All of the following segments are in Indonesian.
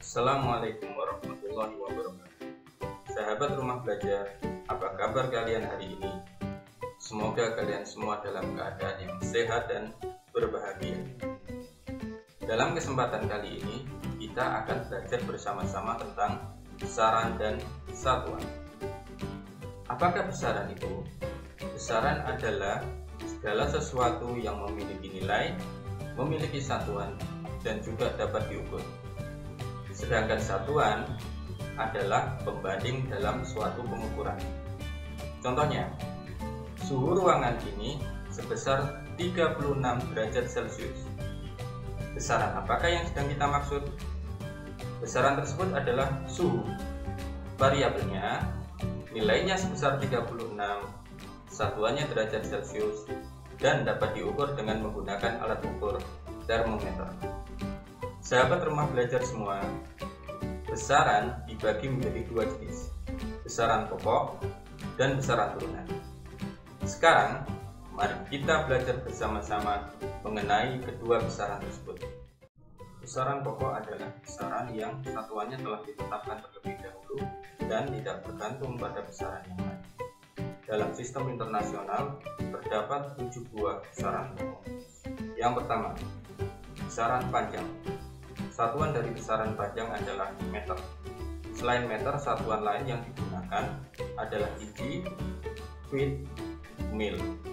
Assalamualaikum warahmatullahi wabarakatuh. Sahabat rumah belajar, apa kabar kalian hari ini? Semoga kalian semua dalam keadaan yang sehat dan berbahagia. Dalam kesempatan kali ini, kita akan belajar bersama-sama tentang besaran dan satuan. Apakah besaran itu? Besaran adalah segala sesuatu yang memiliki nilai, memiliki satuan, dan juga dapat diukur. Sedangkan satuan adalah pembanding dalam suatu pengukuran. Contohnya, suhu ruangan ini sebesar 36 derajat Celcius. Besaran apakah yang sedang kita maksud? Besaran tersebut adalah suhu. Variabelnya, nilainya sebesar 36, satuannya derajat Celcius, dan dapat diukur dengan menggunakan alat ukur termometer. Sahabat rumah belajar semua, besaran dibagi menjadi dua jenis, besaran pokok dan besaran turunan. Sekarang, mari kita belajar bersama-sama mengenai kedua besaran tersebut. Besaran pokok adalah besaran yang satuannya telah ditetapkan terlebih dahulu dan tidak bergantung pada besaran yang lain. Dalam sistem internasional, terdapat 7 buah besaran pokok. Yang pertama, besaran panjang. Satuan dari besaran panjang adalah meter. Selain meter, satuan lain yang digunakan adalah inci, feet, mil.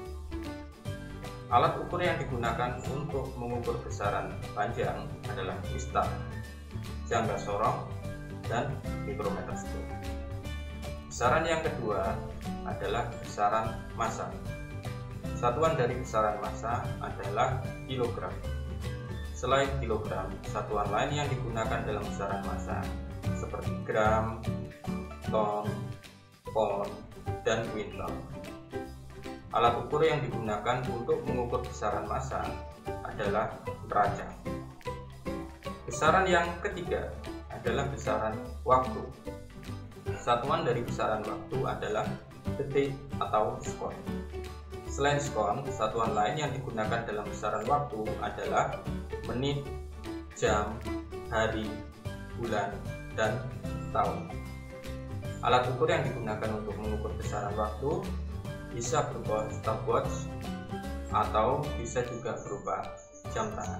Alat ukur yang digunakan untuk mengukur besaran panjang adalah mistar, jangka sorong, dan mikrometer square. Besaran yang kedua adalah besaran massa. Satuan dari besaran massa adalah kilogram. Selain kilogram, satuan lain yang digunakan dalam besaran massa seperti gram, ton, pound, dan kuintal. Alat ukur yang digunakan untuk mengukur besaran massa adalah derajat. Besaran yang ketiga adalah besaran waktu. Satuan dari besaran waktu adalah detik atau skon. Selain skon, satuan lain yang digunakan dalam besaran waktu adalah menit, jam, hari, bulan, dan tahun. Alat ukur yang digunakan untuk mengukur besaran waktu bisa berupa stopwatch atau bisa juga berupa jam tangan.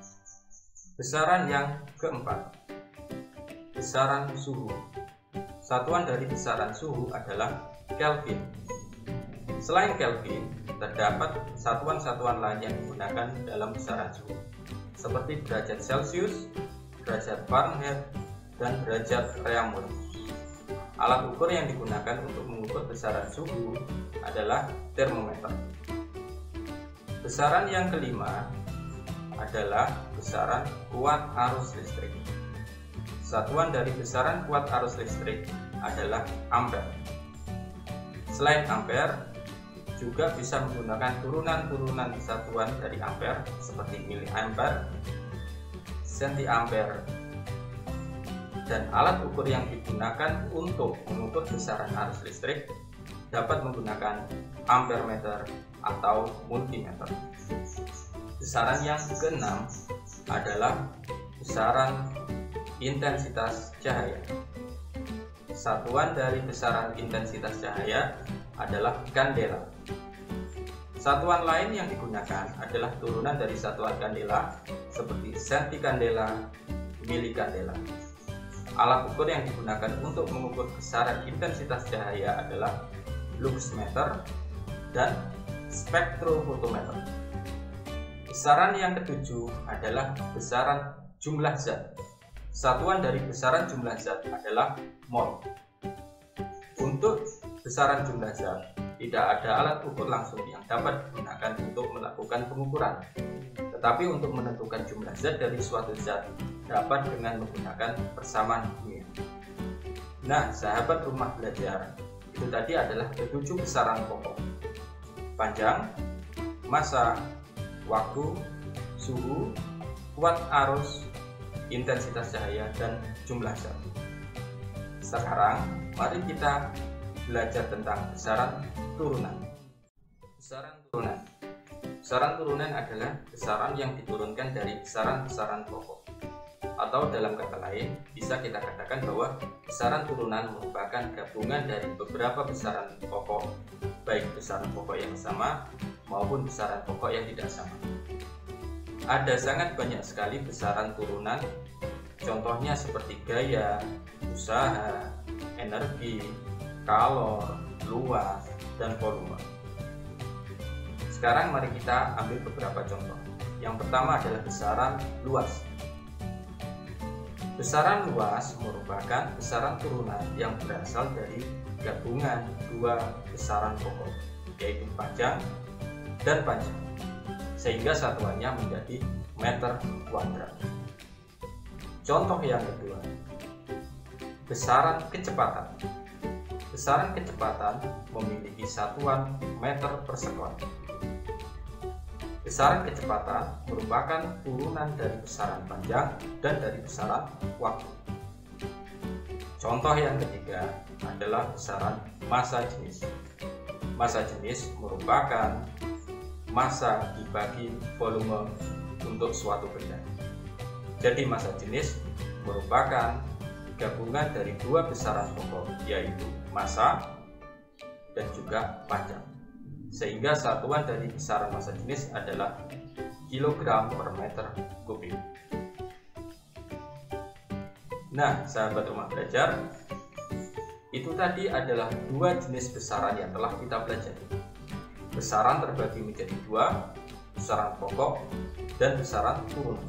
Besaran yang keempat, besaran suhu. Satuan dari besaran suhu adalah Kelvin. Selain Kelvin, terdapat satuan-satuan lain yang digunakan dalam besaran suhu, seperti derajat Celcius, derajat Fahrenheit, dan derajat Reaumur. Alat ukur yang digunakan untuk mengukur besaran suhu adalah termometer. Besaran yang kelima adalah besaran kuat arus listrik. Satuan dari besaran kuat arus listrik adalah ampere. Selain ampere, juga bisa menggunakan turunan-turunan satuan dari ampere seperti miliampere, sentiampere, dan alat ukur yang digunakan untuk mengukur besaran arus listrik dapat menggunakan ampermeter atau multimeter. Besaran yang keenam adalah besaran intensitas cahaya. Satuan dari besaran intensitas cahaya adalah kandela. Satuan lain yang digunakan adalah turunan dari satuan kandela seperti sentikandela, milikandela. Alat ukur yang digunakan untuk mengukur besaran intensitas cahaya adalah luxmeter dan spektrofotometer. Besaran yang ketujuh adalah besaran jumlah zat. Satuan dari besaran jumlah zat adalah mol. Untuk besaran jumlah zat, tidak ada alat ukur langsung yang dapat digunakan untuk melakukan pengukuran. Tetapi untuk menentukan jumlah zat dari suatu zat dapat dengan menggunakan persamaan kimia. Nah, sahabat rumah belajar, itu tadi adalah ketujuh besaran pokok: panjang, massa, waktu, suhu, kuat arus, intensitas cahaya, dan jumlah zat. Sekarang, mari kita belajar tentang besaran turunan. Besaran turunan. Besaran turunan adalah besaran yang diturunkan dari besaran-besaran pokok. Atau dalam kata lain, bisa kita katakan bahwa besaran turunan merupakan gabungan dari beberapa besaran pokok, baik besaran pokok yang sama maupun besaran pokok yang tidak sama. Ada sangat banyak sekali besaran turunan, contohnya seperti gaya, usaha, energi, kalor, luas, dan volume. Sekarang mari kita ambil beberapa contoh. Yang pertama adalah besaran luas. Besaran luas merupakan besaran turunan yang berasal dari gabungan dua besaran pokok, yaitu panjang dan panjang, sehingga satuannya menjadi meter kuadrat. Contoh yang kedua, besaran kecepatan. Besaran kecepatan memiliki satuan meter per sekon. Besaran kecepatan merupakan turunan dari besaran panjang dan dari besaran waktu. Contoh yang ketiga adalah besaran massa jenis. Massa jenis merupakan massa dibagi volume untuk suatu benda. Jadi massa jenis merupakan gabungan dari dua besaran pokok, yaitu massa dan juga panjang, sehingga satuan dari besaran massa jenis adalah kilogram per meter kubik. Nah, sahabat rumah belajar, itu tadi adalah dua jenis besaran yang telah kita pelajari. Besaran terbagi menjadi dua, besaran pokok dan besaran turunan.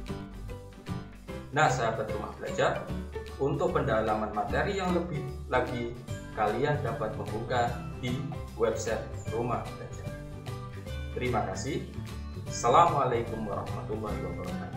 Nah, sahabat rumah belajar, untuk pendalaman materi yang lebih lagi, kalian dapat membuka di website Rumah Belajar. Terima kasih. Assalamualaikum warahmatullahi wabarakatuh.